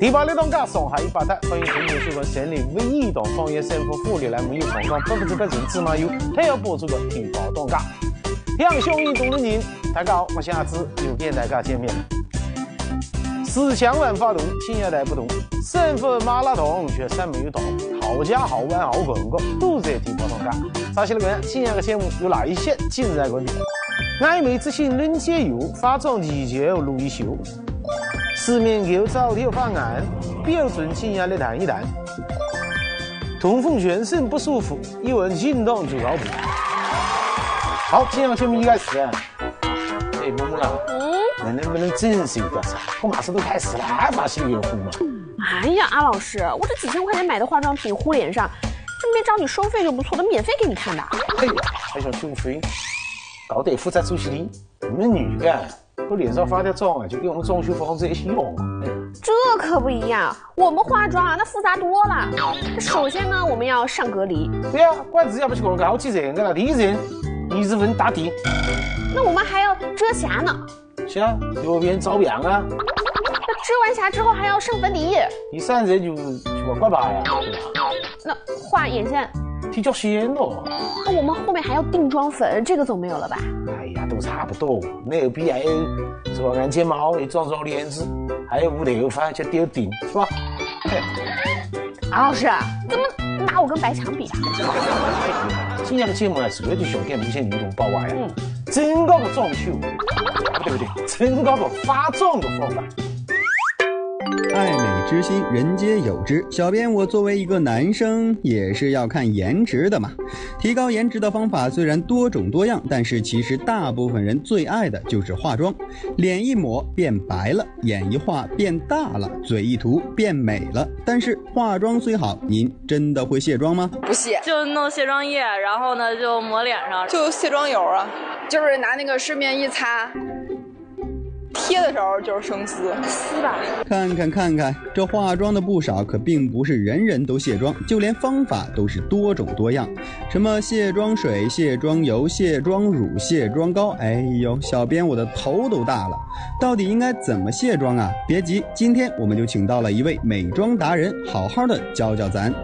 第86档家上海100台，欢迎听众收看城里唯一档方言生活福利栏目，有广告100%人芝麻油，配合播出的第8档家。向兄运动的人，大家好，我下次又跟大家见面了。思想文化动，新一代不同，生活麻辣烫却山没有到，好家好玩好朋友都在第8档家。啥些了个？今天的节目有哪一些精彩观点？暧昧之心人皆有，化妆技巧如一秀。市面口早条方案，标准经验来谈一谈。痛风全身不舒服，一问心动就靠谱。好，今天的节目一开始，哎，木木啊，能不能正式一个噻？我马上都开始了，还把心给糊吗？ 哎呀，阿老师，我这几千块钱买的化妆品糊脸上，这没找你收费就不错的，免费给你看的。 哎呀，还想收费？搞得负责出席的，你们女的。我脸上化点妆啊，就跟我们装修房子一起用。 这可不一样，我们化妆啊，那复杂多了。首先呢，我们要上隔离。对呀，管子要不去搞好几人的了，第一人20分打底。那我们还要遮瑕呢。是啊，右边照样啊。那遮完瑕之后还要上粉底。第3人就往挂把呀，对吧？那画眼线。提较鲜哦。那我们后面还要定妆粉，这个总没有了吧？哎呀，都差不多。内壁还有做眼睫毛，也装帘子，还有捂头发就丢顶，是吧？阿老师，怎么拿我跟白墙比啊？今天的节目呢，主要就想给那些女同胞啊，增高个装修，对不对？增高个化妆的方法。 爱美之心，人皆有之。小编，我作为一个男生，也是要看颜值的嘛。提高颜值的方法虽然多种多样，但是其实大部分人最爱的就是化妆。脸一抹变白了，眼一画变大了，嘴一涂变美了。但是化妆虽好，您真的会卸妆吗？ 不卸，就弄卸妆液，然后呢就抹脸上，就卸妆油啊，就是拿那个湿面一擦。贴的时候就是生丝吧。 看看，这化妆的不少，可并不是人人都卸妆，就连方法都是多种多样。什么卸妆水、卸妆油、卸妆乳、卸妆膏，哎呦，小编我的头都大了。到底应该怎么卸妆啊？别急，今天我们就请到了一位美妆达人，好好的教教咱。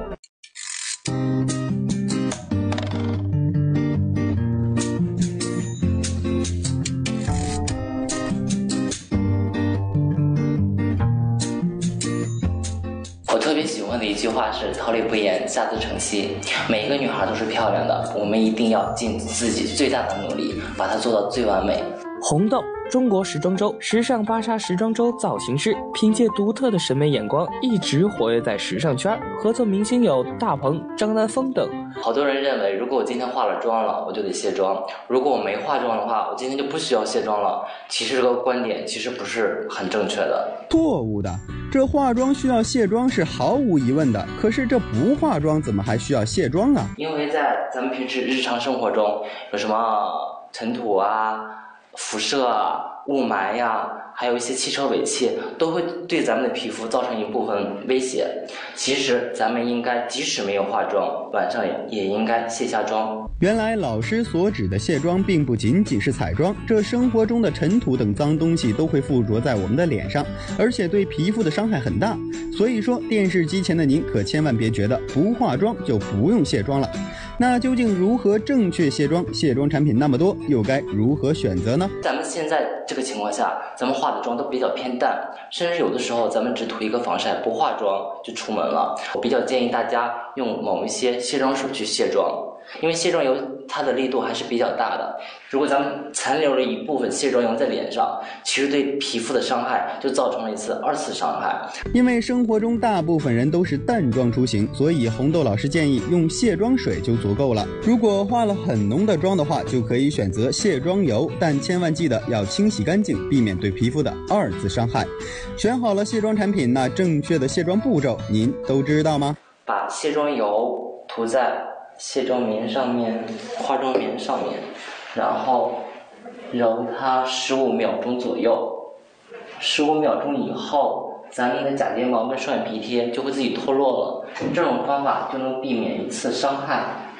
特别喜欢的一句话是桃李不言，下自成蹊。每一个女孩都是漂亮的，我们一定要尽自己最大的努力，把它做到最完美。 红豆，中国时装周时尚芭莎时装周造型师，凭借独特的审美眼光，一直活跃在时尚圈，合作明星有大鹏、张南风等。 好多人认为，如果我今天化了妆了，我就得卸妆；如果我没化妆的话，我今天就不需要卸妆了。其实这个观点其实不是很正确的， 错误的。这化妆需要卸妆是毫无疑问的，可是这不化妆怎么还需要卸妆啊？ 因为在咱们平时日常生活中，有什么尘土啊、辐射啊、雾霾呀，还有一些汽车尾气，都会对咱们的皮肤造成一部分威胁。其实咱们应该即使没有化妆，晚上也应该卸下妆。 原来老师所指的卸妆并不仅仅是彩妆，这生活中的尘土等脏东西都会附着在我们的脸上，而且对皮肤的伤害很大。所以说电视机前的您可千万别觉得不化妆就不用卸妆了。那究竟如何正确卸妆？卸妆产品那么多，又该如何选择呢？ 咱们现在这个情况下，咱们化的妆都比较偏淡，甚至有的时候咱们只涂一个防晒，不化妆就出门了。我比较建议大家用某一些卸妆水去卸妆，因为卸妆油它的力度还是比较大的。如果咱们残留了一部分卸妆油在脸上，其实对皮肤的伤害就造成了一次2次伤害。 因为生活中大部分人都是淡妆出行，所以红豆老师建议用卸妆水就足够了。如果化了很浓的妆的话，就可以选择卸妆油，但千万记得要清洗干净，避免对皮肤的2次伤害。选好了卸妆产品，那正确的卸妆步骤您都知道吗？ 把卸妆油涂在卸妆棉上面、化妆棉上面，然后揉它15秒钟左右。15秒钟以后，咱们的假睫毛跟双眼皮贴就会自己脱落了。这种方法就能避免1次伤害。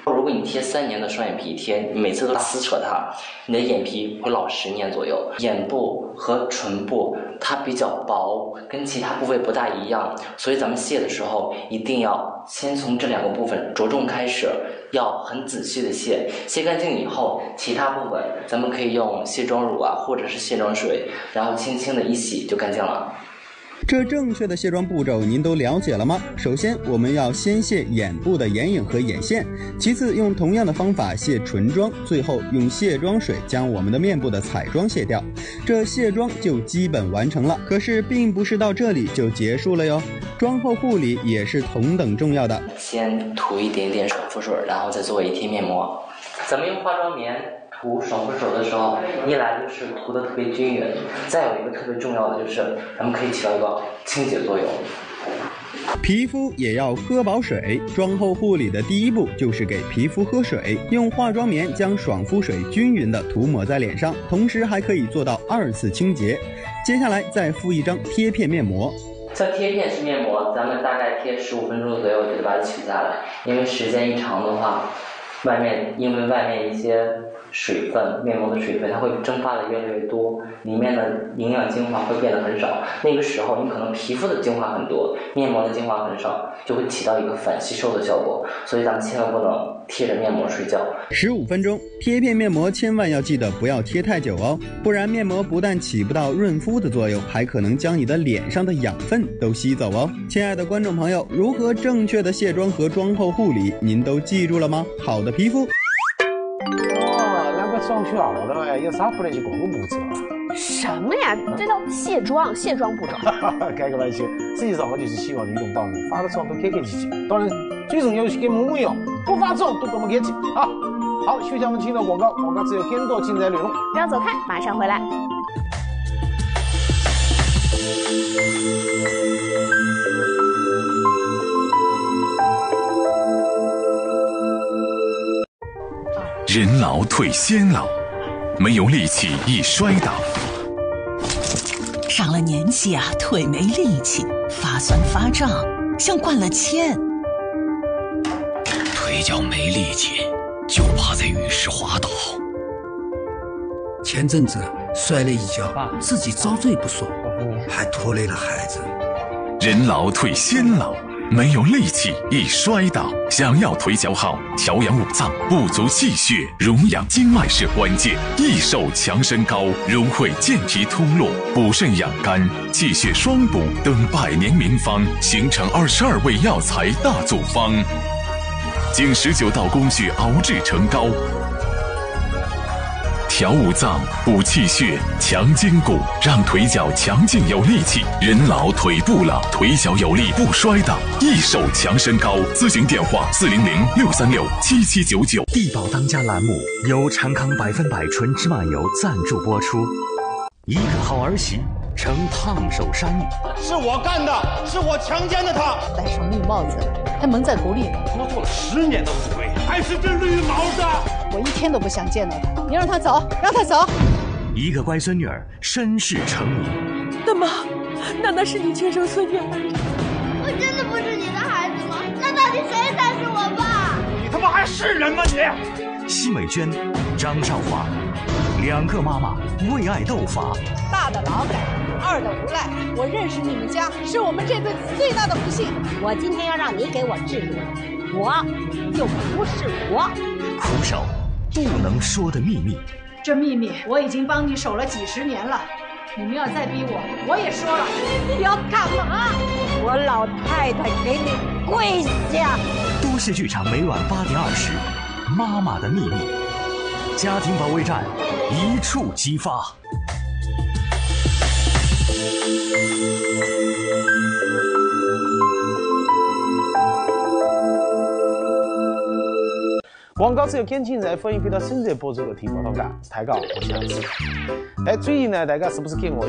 如果你贴3年的双眼皮贴，你每次都撕扯它，你的眼皮会老10年左右。眼部和唇部它比较薄，跟其他部位不大一样，所以咱们卸的时候一定要先从这2个部分着重开始，要很仔细的卸。卸干净以后，其他部分咱们可以用卸妆乳啊，或者是卸妆水，然后轻轻的一洗就干净了。 这正确的卸妆步骤您都了解了吗？首先，我们要先卸眼部的眼影和眼线，其次用同样的方法卸唇妆，最后用卸妆水将我们的面部的彩妆卸掉。这卸妆就基本完成了。可是并不是到这里就结束了哟，妆后护理也是同等重要的。 先涂一点点爽肤水，然后再做一贴面膜。咱们用化妆棉涂爽肤水的时候，一来就是涂的特别均匀，再有一个特别重要的就是咱们可以起到一个清洁作用。 皮肤也要喝饱水，妆后护理的第一步就是给皮肤喝水，用化妆棉将爽肤水均匀地涂抹在脸上，同时还可以做到2次清洁。接下来再敷一张贴片面膜。 像贴片式面膜，咱们大概贴15分钟左右就得把它取下来，因为时间一长的话，因为外面一些水分，面膜的水分它会蒸发的越来越多，里面的营养精华会变得很少。那个时候你可能皮肤的精华很多，面膜的精华很少，就会起到一个反吸收的效果。所以咱们千万不能贴着面膜睡觉。 15分钟，贴片面膜千万要记得不要贴太久哦，不然面膜不但起不到润肤的作用，还可能将你的脸上的养分都吸走哦。亲爱的观众朋友，如何正确的卸妆和妆后护理，您都记住了吗？好的皮肤。 装修好了，有啥不能去过个步骤啊？ 什么呀？这叫卸妆步骤。 开个玩笑，实际上我就是希望女同胞们化了妆都客客气气。当然，最重要就是跟母母一样，不化妆都多么客气啊！好，休息我们听到广告，广告只有更多精彩内容。 不要走开，马上回来。 人老腿先老，没有力气易摔倒。 上了年纪啊，腿没力气，发酸发胀，像灌了铅。 腿脚没力气，就怕在浴室滑倒。前阵子摔了一跤，自己遭罪不说，还拖累了孩子。 人老腿先老，没有力气易摔倒。想要腿脚好，调养五脏，不足气血，荣养经脉是关键。益寿强身膏融汇健脾通络、补肾养肝、气血双补等100年名方，形成22味药材大组方，经19道工序熬制成膏。调五脏，补气血，强筋骨，让腿脚强劲有力气。人老腿不老，腿脚有力不摔倒。益寿强身膏，咨询电话400-636-7799。 地宝当家栏目由长康100%纯芝麻油赞助播出。一个好儿媳成烫手山芋， 是我干的，是我强奸的她。 戴上绿帽子，还蒙在鼓里。 我做了10年的乌龟，还是这绿帽子。 我一天都不想见到他，你让他走，让他走。 一个乖孙女儿身世成谜。 大妈，难道是你亲生孙女儿？ 我真的不是你的孩子吗？那到底谁才是我爸？ 你他妈还是人吗你？ 奚美娟、张少华，2个妈妈为爱斗法。 大的劳改，2的无赖。我认识你们家，是我们这辈子最大的不幸。 我今天要让你给我治愈，我就不是我。 苦守不能说的秘密， 这秘密我已经帮你守了几10年了。你们要再逼我，我也说了。 你要干嘛？我老太太给你跪下！ 都市剧场每晚8点20，《妈妈的秘密》，家庭保卫战一触即发。 广告只有更精彩，欢迎回到正在播出的《体保到家》，大家好，我是杨子。最近呢，大家是不是跟我一样，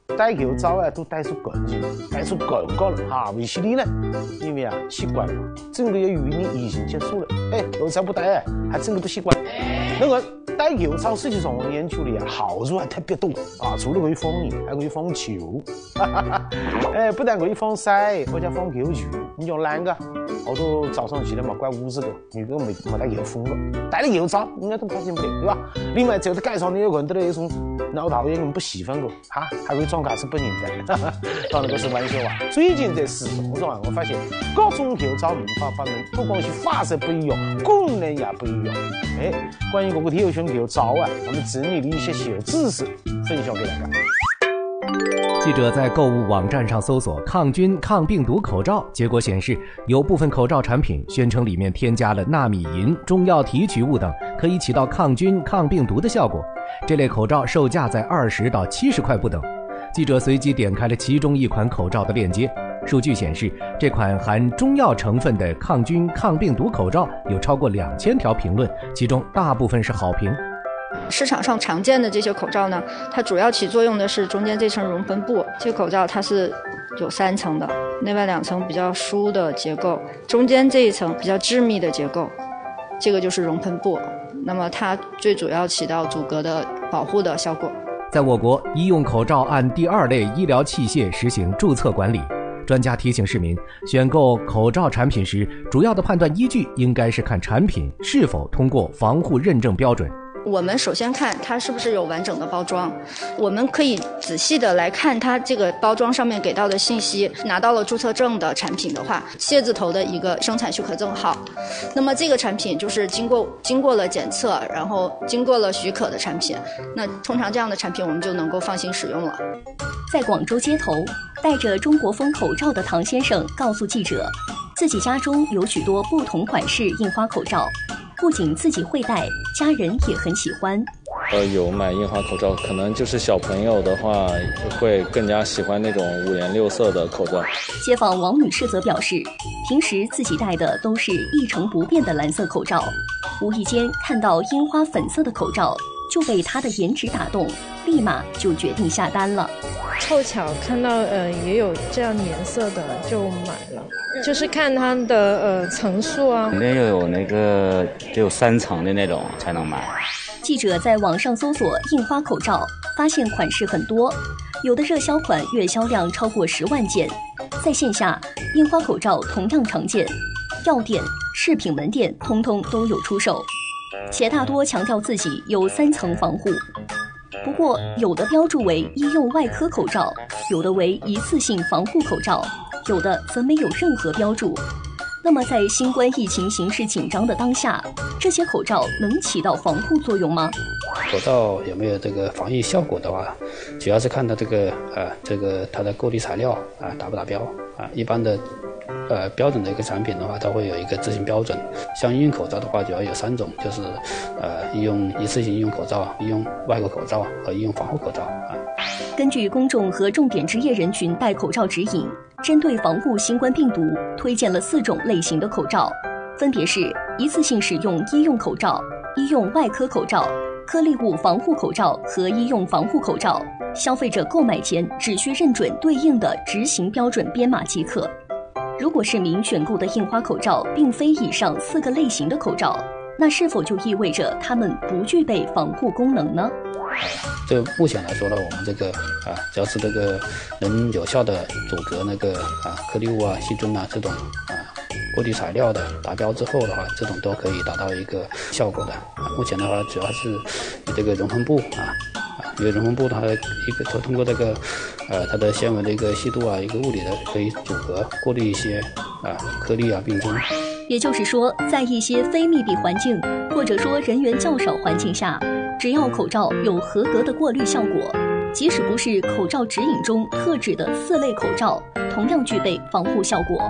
戴口罩啊，都戴出更紧，戴出更高了哈。为什么呢？因为啊，习惯了，整个要与你疫情结束了，现在不戴啊，还真的不习惯。那个戴口罩实际上我研究的啊，好处还特别多啊，除了可以防疫，还可以防球，不但可以防晒，而且防球。你像男的，好多早上起来嘛，怪50个，女的没戴口风个，戴了口罩应该都开心不了，对吧？另外，在街上你有看到那种老讨厌不喜欢个，还会装卡是本人的，当然这是玩笑话。最近在市场上，我发现各种口罩五花八门，不光是发色不一样，功能也不一样。关于这个挑选口罩啊，我们整理了一些小知识，分享给大家。 记者在购物网站上搜索抗菌抗病毒口罩，结果显示有部分口罩产品宣称里面添加了纳米银、中药提取物等，可以起到抗菌抗病毒的效果。这类口罩售价在20到70块不等。记者随即点开了其中一款口罩的链接，数据显示，这款含中药成分的抗菌抗病毒口罩有超过2000条评论，其中大部分是好评。 市场上常见的这些口罩呢，它主要起作用的是中间这层熔喷布。这个口罩它是有3层的，内外2层比较疏的结构，中间这一层比较致密的结构，这个就是熔喷布。那么它最主要起到阻隔的保护的效果。 在我国，医用口罩按第2类医疗器械实行注册管理。专家提醒市民，选购口罩产品时，主要的判断依据应该是看产品是否通过防护认证标准。 我们首先看它是不是有完整的包装，我们可以仔细的来看它这个包装上面给到的信息，拿到了注册证的产品的话，楔字头的一个生产许可证号，那么这个产品就是经过了检测，然后经过了许可的产品，那通常这样的产品我们就能够放心使用了。 在广州街头，戴着中国风口罩的唐先生告诉记者，自己家中有许多不同款式印花口罩，不仅自己会戴，家人也很喜欢。 有买印花口罩，可能就是小朋友的话会更加喜欢那种5颜6色的口罩。 街坊王女士则表示，平时自己戴的都是一成不变的蓝色口罩，无意间看到樱花粉色的口罩，就被她的颜值打动，立马就决定下单了。 凑巧看到也有这样颜色的就买了，就是看它的层数啊， 肯定要有那个得有3层的那种才能买。 记者在网上搜索印花口罩，发现款式很多，有的热销款月销量超过10万件。在线下，印花口罩同样常见，药店、饰品门店通通都有出售，且大多强调自己有3层防护。不过，有的标注为医用外科口罩，有的为一次性防护口罩，有的则没有任何标注。那么，在新冠疫情形势紧张的当下，这些口罩能起到防护作用吗？ 口罩有没有这个防疫效果的话，主要是看到这个它的过滤材料达不达标一般的标准的一个产品的话，它会有一个执行标准。像医用口罩的话，主要有3种，就是医用一次性医用口罩、医用外科口罩和医用防护口罩根据公众和重点职业人群戴口罩指引，针对防护新冠病毒，推荐了4种类型的口罩，分别是一次性使用医用口罩、医用外科口罩、颗粒物防护口罩和医用防护口罩。消费者购买前只需认准对应的执行标准编码即可。如果市民选购的印花口罩并非以上4个类型的口罩，那是否就意味着它们不具备防护功能呢？ 这目前来说呢，我们这个只要是这个能有效的阻隔那个颗粒物细菌这种过滤材料的达标之后的话，这种都可以达到一个效果的目前的话，主要是以这个熔喷布因为熔喷布它的一个通过这个它的纤维的一个细度一个物理的可以阻隔过滤一些颗粒病菌。 也就是说，在一些非密闭环境或者说人员较少环境下，只要口罩有合格的过滤效果，即使不是口罩指引中特指的4类口罩，同样具备防护效果。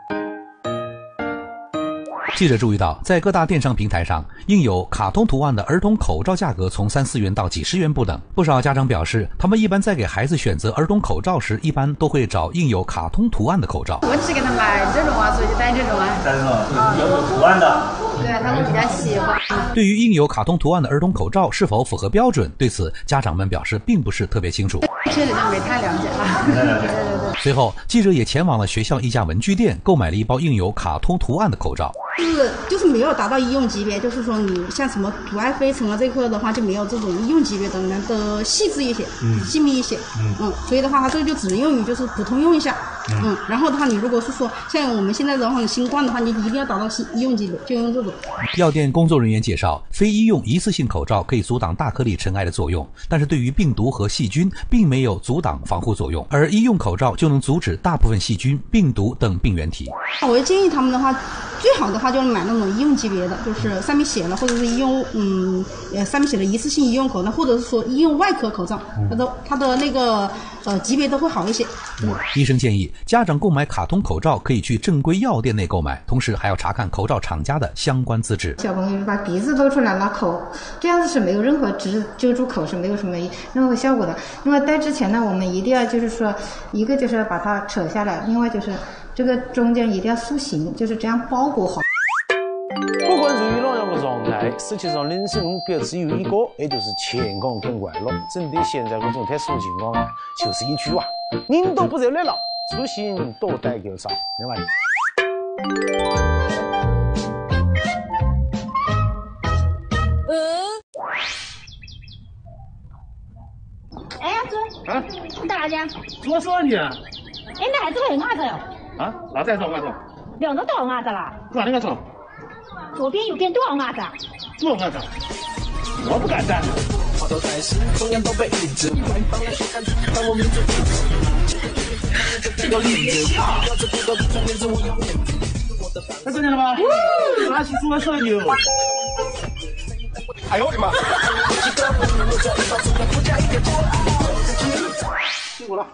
记者注意到，在各大电商平台上，印有卡通图案的儿童口罩价格从3、4元到几十元不等。不少家长表示，他们一般在给孩子选择儿童口罩时，一般都会找印有卡通图案的口罩。 我只给他买这种所以就戴这种戴这种有图案的。 对啊，他们比较喜欢。 对于印有卡通图案的儿童口罩是否符合标准，对此家长们表示并不是特别清楚。 这个就没太了解了。对。 随后，记者也前往了学校一家文具店，购买了一包印有卡通图案的口罩。 就是没有达到医用级别，就是说你像什么图案飞尘啊这块的话，就没有这种医用级别的那个细致一些，细密一些。所以的话，它这个就只用于就是普通用一下。然后的话，你如果是说像我们现在的话，新冠的话，你一定要达到医用级别，就用这种。 药店工作人员介绍，非医用一次性口罩可以阻挡大颗粒尘埃的作用，但是对于病毒和细菌并没有阻挡防护作用，而医用口罩就能阻止大部分细菌、病毒等病原体。 我建议他们的话，最好的话就是买那种医用级别的，就是上面写了或者是医用上面写了一次性医用口罩，或者是说医用外科口罩，它的那个级别都会好一些。 医生建议家长购买卡通口罩可以去正规药店内购买，同时还要查看口罩厂家的相关资质。 小朋友把鼻子露出来了，口这样子是没有任何遮住口是没有什么任何效果的。另外戴之前呢，我们一定要就是说，一个就是把它扯下来，另外就是这个中间一定要塑形，就是这样包裹好。 不管处于哪样的状态，实际上人生目标只有一个，也就是健康跟快乐。针对现在这种特殊情况啊，就是一句话：人多不热闹，出行多戴口罩。另外， 哎呀哥， 啊， 你干啥去？ 做啥去啊？ 哎，那孩子会伢子哟。 啊，哪在做伢子？ 两个多少伢子了？ 哪个做？ 左边右边多少伢子？ 多少伢子？我不敢站。这个例子看见了吗？拿起出来射牛。哎呦我的妈！辛苦了。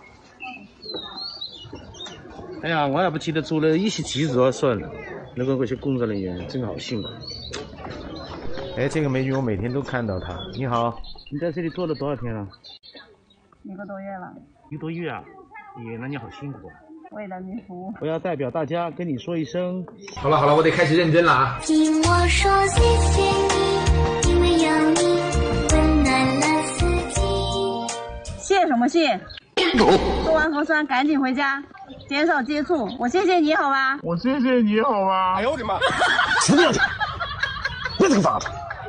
哎呀，我要不记得做了一些记录算了。那些工作人员真好辛苦。哎，这个美女我每天都看到她。你好，你在这里做了多少天了 ？1个多月了。 1个多月啊？耶，那你好辛苦啊。 为人民服务。 我要代表大家跟你说一声。 好了，我得开始认真了啊。 听我说谢谢你，因为有你温暖了四季。 谢什么谢？做完核酸赶紧回家，减少接触。我谢谢你好吧？ 我谢谢你好吧？ 哎呦我的妈！ 死掉去！别这个法子。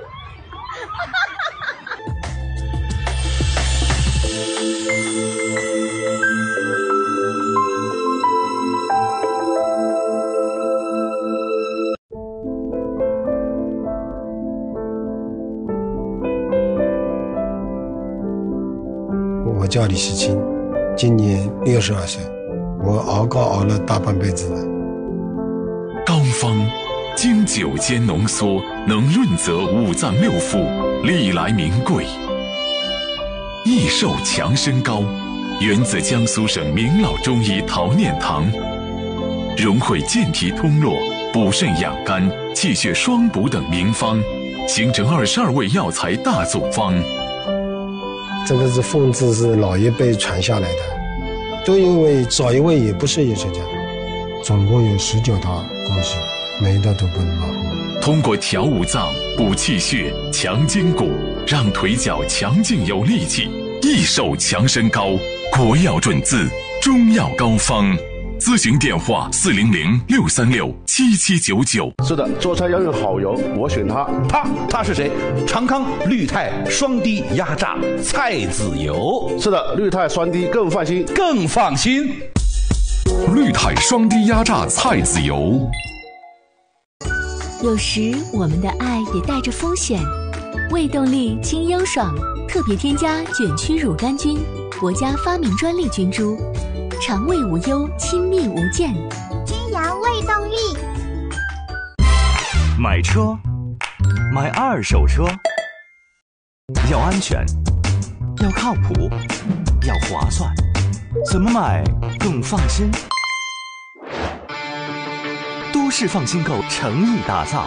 我叫李世清，今年62岁，我熬高熬了大半辈子了。 膏方经9间浓缩，能润泽五脏六腑，历来名贵。益寿强身膏源自江苏省名老中医陶念堂，融汇健脾通络、补肾养肝、气血双补等名方，形成22味药材大组方。 这个是奉制，是老一辈传下来的，都因为找一位也不是艺术家。总共有19道工序，每一道都不能马虎。 通过调五脏、补气血、强筋骨，让腿脚强劲有力气。益寿强身膏，国药准字，中药膏方。咨询电话400-636-7799。 是的，做菜要用好油，我选它。 它是谁？长康绿肽双低压榨菜籽油。 是的，绿肽双低更放心， 更放心。 绿肽双低压榨菜籽油。 有时我们的爱也带着风险。胃动力清优爽，特别添加卷曲乳杆菌，国家发明专利菌株，肠胃无忧，亲密无间。 金阳胃动力。 买车，买二手车，要安全，要靠谱，要划算，怎么买更放心？都市放心购诚意打造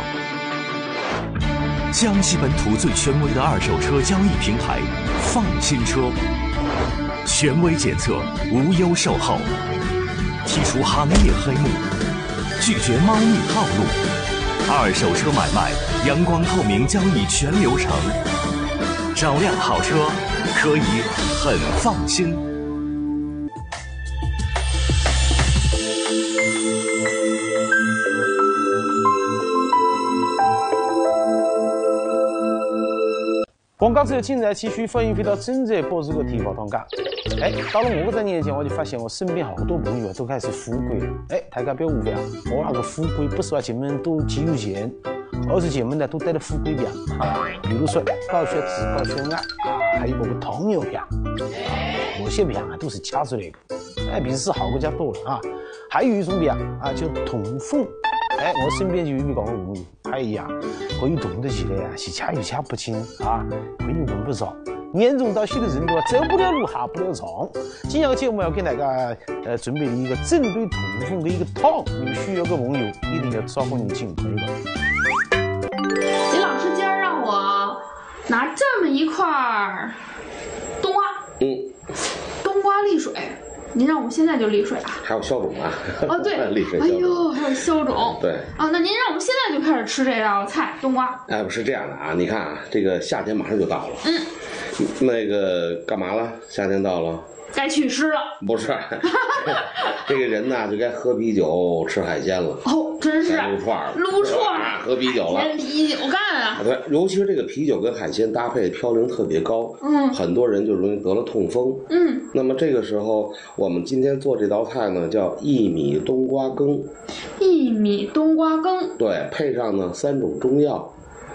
江西本土最权威的二手车交易平台放心车，权威检测，无忧售后，剔除行业黑幕，拒绝猫腻套路， 二手车买卖阳光透明交易全流程，找辆好车可以很放心。 广告之后，请再继续欢迎回到正在播出的体保当家。到了我这年纪，我就发现我身边好多朋友都开始富贵了。大家不要误会啊，我那个富贵不是说前面都极有钱，而是前面呢都带了富贵病啊，比如说高血脂、高血压还有包括糖尿病，某些病啊都是掐出来的，比是好国家多了啊。还有一种病啊叫痛风。我身边就有一个朋友，可以动得起来是掐又掐不清啊，可以闻不着，严重到些的程度走不了路，下不了床。今天的节目要给大家准备了一个针对痛风的一个汤，有需要的朋友一定要找个人进口的。 李老师今儿让我拿这么一块冬瓜，冬瓜沥水。您让我们现在就沥水啊？ 还有消肿啊？ 哦，对， 沥水。 哎呦，还有消肿。 对。 啊，那您让我们现在就开始吃这道菜冬瓜。 不是这样的啊，你看啊，这个夏天马上就到了。那个干嘛了？夏天到了。 该祛湿了。 不是，这个人呢就该喝啤酒、吃海鲜了。 哦，真是。撸串儿， 喝啤酒了。 连啤酒干啊。 对，尤其是这个啤酒跟海鲜搭配嘌呤特别高，很多人就容易得了痛风。那么这个时候，我们今天做这道菜呢，叫薏米冬瓜羹。 薏米冬瓜羹。 对，配上呢3种中药。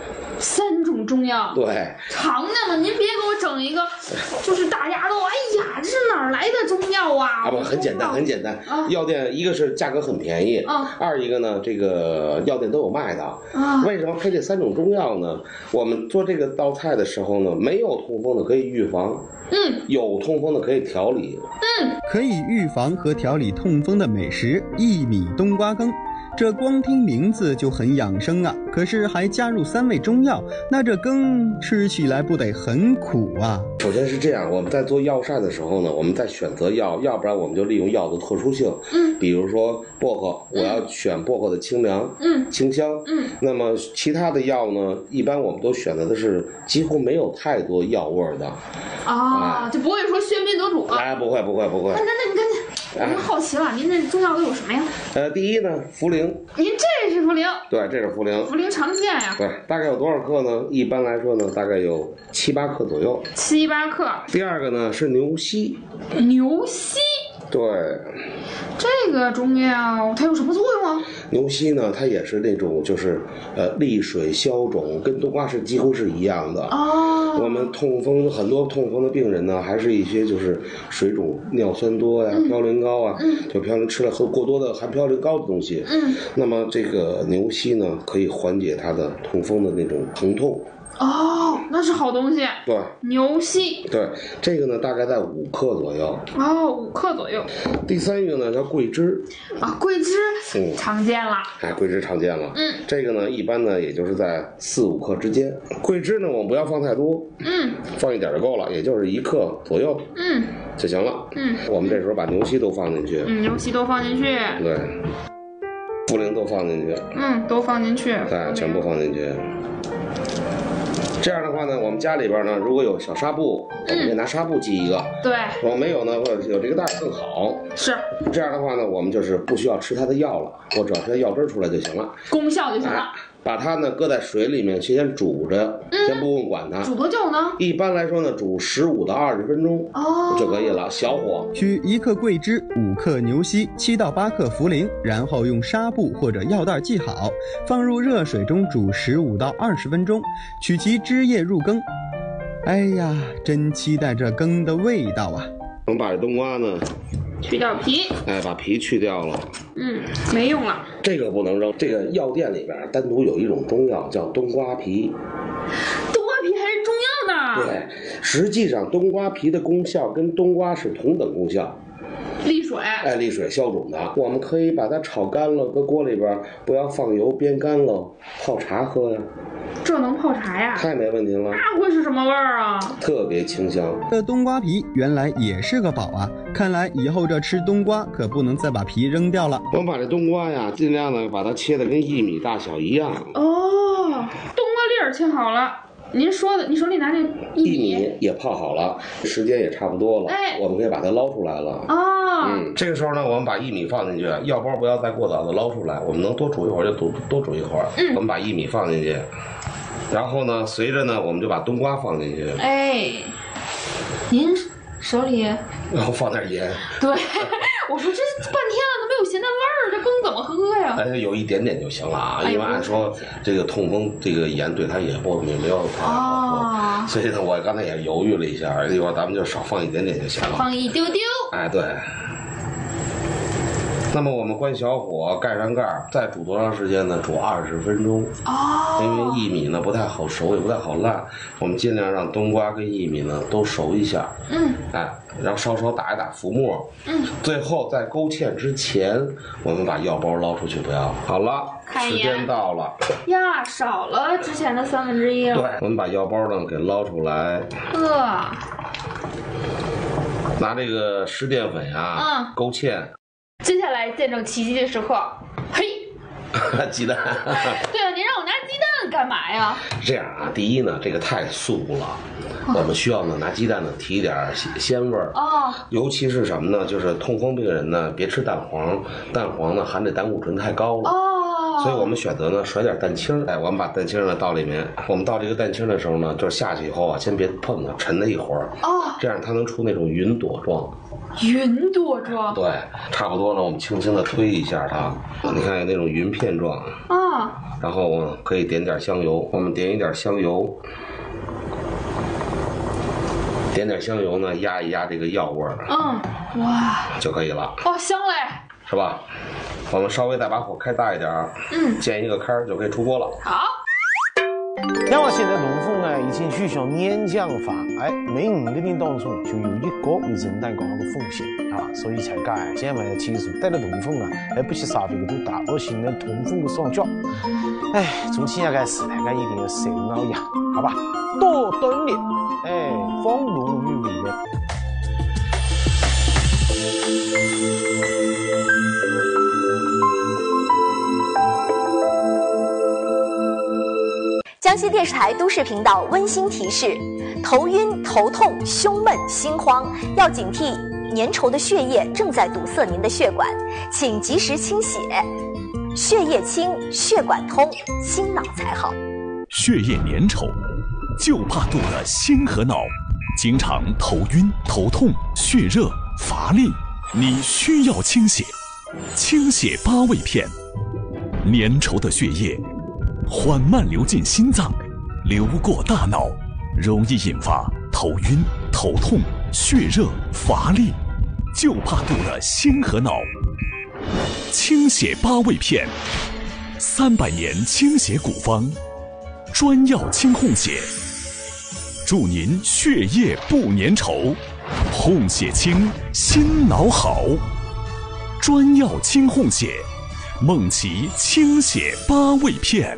3种中药， 对， 尝尝吧，您别给我整一个，就是大家都哎呀，这是哪来的中药啊？ 不，很简单，很简单。药店一个是价格很便宜，二一个呢，这个药店都有卖的。为什么配这3种中药呢？我们做这个道菜的时候呢，没有痛风的可以预防，有痛风的可以调理， 可以预防和调理痛风的美食薏米冬瓜羹。这光听名字就很养生啊，可是还加入3味中药，那这羹吃起来不得很苦啊？ 首先是这样，我们在做药膳的时候呢，我们在选择药，要不然我们就利用药的特殊性，比如说薄荷，我要选薄荷的清凉，清香，那么其他的药呢，一般我们都选择的是几乎没有太多药味的， 就不会说喧宾夺主啊？ 不会。 那你赶紧。我们好奇了，您这中药都有什么呀？ 第一呢，茯苓。 您这是茯苓？ 对，这是茯苓。 茯苓常见呀。 对，大概有多少克呢？一般来说呢，大概有7、8克左右。 7、8克。 第二个呢是牛膝。 牛膝。 对。 这个中药它有什么作用啊？ 牛膝呢，它也是那种就是利水消肿，跟冬瓜是几乎是一样的。我们痛风很多痛风的病人呢，还是一些就是水肿、尿酸多呀、嘌呤高啊，就嘌呤吃了过多的含嘌呤高的东西。那么这个牛膝呢，可以缓解它的痛风的那种疼痛。 那是好东西。 对， 牛膝。 对，这个呢大概在5克左右。 5克左右。 第3个呢叫桂枝。 桂枝，常见了。 桂枝常见了。这个呢一般呢也就是在4、5克之间。桂枝呢我们不要放太多，放一点就够了，也就是1克左右，就行了。我们这时候把牛膝都放进去。 牛膝都放进去。 对。茯苓都放进去。 都放进去。 对，全部放进去。这样的话呢，我们家里边呢，如果有小纱布，我们可以拿纱布系一个。 对。 如果没有呢，或者有这个袋更好。 是。 这样的话呢，我们就是不需要吃它的药了，我只要吃它药汁出来就行了。 功效就行了。 把它呢搁在水里面先煮着，先不用管它。 煮多久呢？ 一般来说呢，煮15到20分钟就可以了，小火。 取1克桂枝、5克牛膝、7到8克茯苓，然后用纱布或者药袋系好，放入热水中煮15到20分钟，取其汁液入羹。哎呀，真期待这羹的味道啊！ 我们把这冬瓜呢去掉皮， 把皮去掉了， 没用了。 这个不能扔。这个药店里边单独有一种中药叫冬瓜皮。 冬瓜皮还是中药呢？ 对，实际上冬瓜皮的功效跟冬瓜是同等功效。 沥水， 沥水消肿的。我们可以把它炒干了，搁锅里边，不要放油，煸干了，泡茶喝呀。 这能泡茶呀？ 太没问题了。 那会是什么味儿啊？ 特别清香。 这冬瓜皮原来也是个宝啊！看来以后这吃冬瓜可不能再把皮扔掉了。 我们把这冬瓜呀，尽量的把它切的跟薏米大小一样。 哦，冬瓜粒儿切好了。您手里拿这薏米也泡好了，时间也差不多了，我们可以把它捞出来了。这个时候呢，我们把薏米放进去，药包不要再过早的捞出来，我们能多煮一会儿就多煮一会儿。我们把薏米放进去，然后呢，随着呢，我们就把冬瓜放进去。 您手里然后放点盐。 对，我说这半天了都没有咸淡味儿，这羹怎么喝呀？ 有一点点就行了啊，因为按说这个痛风这个盐对它也没有太大好处，所以呢，我刚才也犹豫了一下，一会儿咱们就少放一点点就行了， 放一丢丢。 对。那么我们关小火，盖上盖，再煮多长时间呢？煮20分钟。因为薏米呢不太好熟，也不太好烂，我们尽量让冬瓜跟薏米呢都熟一下。然后稍稍打一打浮沫。最后在勾芡之前，我们把药包捞出去，不要。好了，时间到了。 呀，少了之前的1/3了。 对，我们把药包呢给捞出来。拿这个湿淀粉呀，勾芡。 接下来见证奇迹的时刻，嘿， 鸡蛋。 对啊，您让我拿鸡蛋干嘛呀？ 这样啊，第一呢，这个太素了，我们需要呢拿鸡蛋呢提一点鲜味儿。尤其是什么呢？就是痛风病人呢，别吃蛋黄，蛋黄呢含这胆固醇太高了。所以我们选择呢甩点蛋清。我们把蛋清呢倒里面。我们倒这个蛋清的时候呢，就是下去以后啊，先别碰它，沉它一会儿。这样它能出那种云朵状。 云朵状。 对，差不多了，我们轻轻的推一下它，你看有那种云片状。然后我可以点点香油，我们点一点香油。点点香油呢，压一压这个药味儿。 哇， 就可以了。 香嘞， 是吧？我们稍微再把火开大一点，建一个开就可以出锅了。 好。 像我现在痛风呢，已经取消年奖法，每5个人当中就有1个会承担这样的风险啊，所以才讲，千万要记住，得了痛风啊，还不去杀别个多大，而且呢，痛风的双脚，从现在开始，大家一定要受熬养，好吧？多锻炼，方能与未来。 江西电视台都市频道温馨提示：头晕、头痛、胸闷、心慌，要警惕粘稠的血液正在堵塞您的血管，请及时清血。血液清，血管通，心脑才好。 血液粘稠，就怕堵了心和脑，经常头晕、头痛、血热、乏力，你需要清血。清血8味片，粘稠的血液缓慢流进心脏，流过大脑，容易引发头晕、头痛、血热、乏力，就怕堵了心和脑。清血8味片，300年清血古方，专药清哄血，助您血液不粘稠，哄血清，心脑好。专药清哄血，梦奇清血8味片。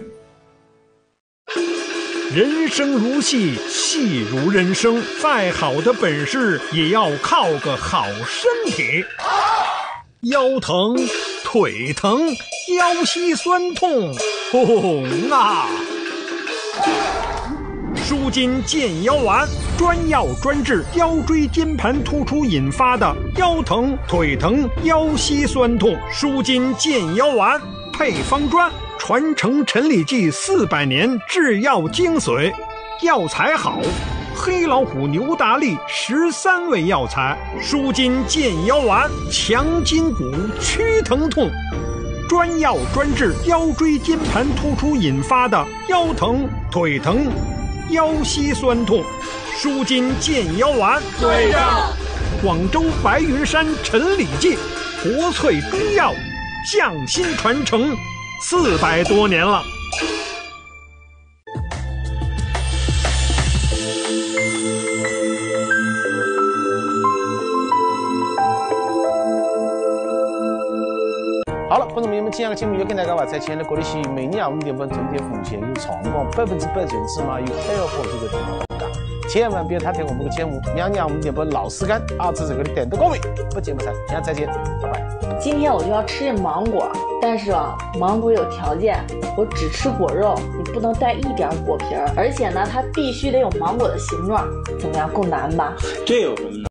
人生如戏，戏如人生，再好的本事也要靠个好身体。腰疼、腿疼、腰膝酸痛，红啊！舒筋健腰丸，专药专治腰椎间盘突出引发的腰疼、腿疼、腰膝酸痛。舒筋健腰丸配方专，传承陈李济400年制药精髓，药材好，黑老虎牛大力13味药材，舒筋健腰丸，强筋骨，驱疼痛。专药专治腰椎间盘突出引发的腰疼、腿疼、腰膝酸痛。舒筋健腰丸对上广州白云山陈李济国粹中药匠心传承400多年了。 今天的节目又跟大家话再见了，这里是每年5点半春天服务线有长光100%准芝麻油还要播出的地方，千万别太听我们的节目，娘5点半老时间啊，这是个点的各位，不见不散，下次再见，拜拜。 今天我就要吃这芒果，但是啊，芒果有条件，我只吃果肉，你不能带一点果皮儿，而且呢，它必须得有芒果的形状，怎么样？够难吧？ 这有什么呢？